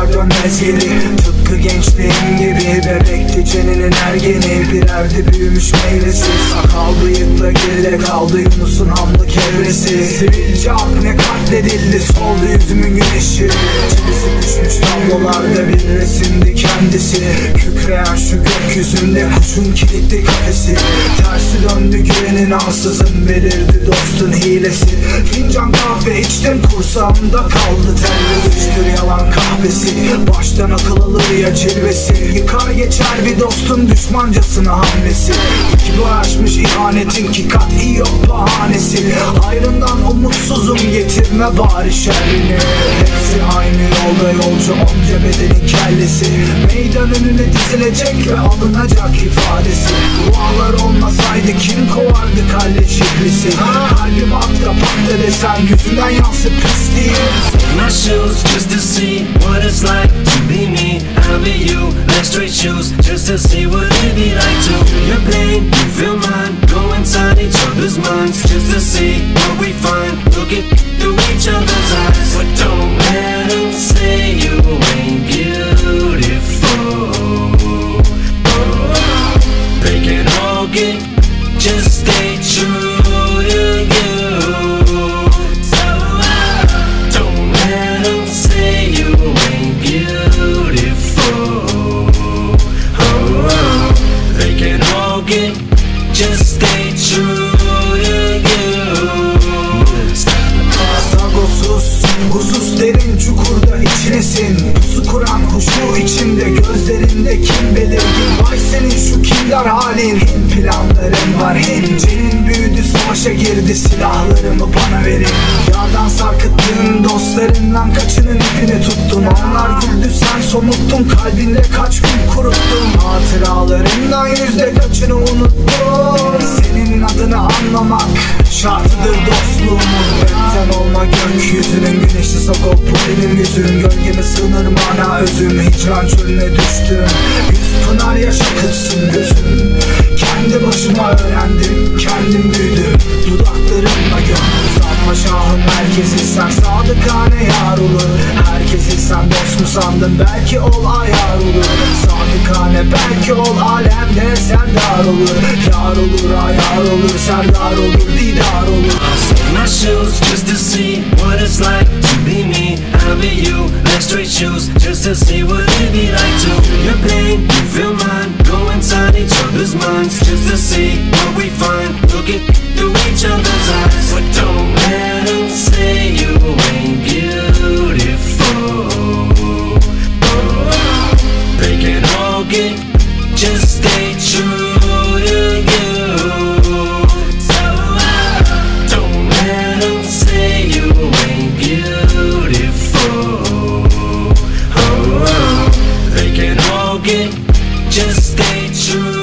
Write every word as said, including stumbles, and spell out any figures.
asla dönmez geri. Tıpkı gençliğim gibi bebekti Cenin'in ergeni. Birerdi büyümüş meyvesi. Sakal bıyıkla geride kaldı Yunus'un hamlı kevresi. Sivilce akne katledildi, soldu yüzümün güneşi. Çivisi düşmüş tablolarda bir resimdi kendisi. Kükreyen şu gökyüzünde kuşun kilitli kafesi. Tersi döndü güvenin, ansızın belirdi dostun hilesi. Fincan kahve içtim, kursağımda kaldı telli. Düştür yalan kahvesi, baştan akıl alır ya cilvesi. Yıkar geçer bir dostun düşmancasına hamlesi. İki boğaşmış ihanetin ki kat'i yok bahanesi. Ayrından umutsuzum, getirme bari şerrini. Hepsi aynı yolda yolcu, onca bedenin kellesi. Meydan önüne dizilecek ve alınacak ifadesi. Dualar olmasaydı kim kovardı kalle şihlisi. Kalbim akta patla desen yüzünden yansıp pisliği. My shoes just to see what it's like to be me. I'll be you, like straight shoes just to see what it'd be like to feel your pain, you feel mine. Go inside each other's minds just to see what we find. Look it through each other's eyes, but don't let them say you ain't beautiful. Oh, they can all get, just stay true to you. Just stay true to you. Sagosuz, sungusuz derin çukurda içinesin. Pusu kuran huşu içinde, gözlerinde kim belirgin. Vay senin şu kindar halin. Hem planların var hem Cenin büyüdü, savaşa girdi, silahlarımı bana verin. Yardan sarkıttın, dostlarından kaçının ipini tuttun. Onlar güldü, sen somuttun, kalbinde kaç gün kuruttun. Hatıralarından yüzde kaçını unuttun. Senin adını anlamak şartıdır dostluğumun. Benden olma gökyüzünün güneşli sokop, bu benim yüzüm. Gölgeme sığınır mana özüm, hicran çölüne düştüm. Yüz pınar yaş akıtsın gözüm. Kendi başıma öğrendim, kendim büyüdüm. Dudaklarımla gömdüm sanma şahım herkesi. Sen sadıkane yar olur. Herkesi sen dost mu sandın, belki ol ayar olur. Sadıkane belki ol, alemde serdar olur. Yar olur, ayar olur, serdar olur, didar olur. My shoes just to see what it's like to be me. I'll be you, like straight shoes just to see what it'd be like to feel your pain, you feel mine. Go inside each other's minds just to see what we find. Look it through each other's eyes, but don't let them say you ain't beautiful. Oh, they can all get, just stay true to you. Just stay true.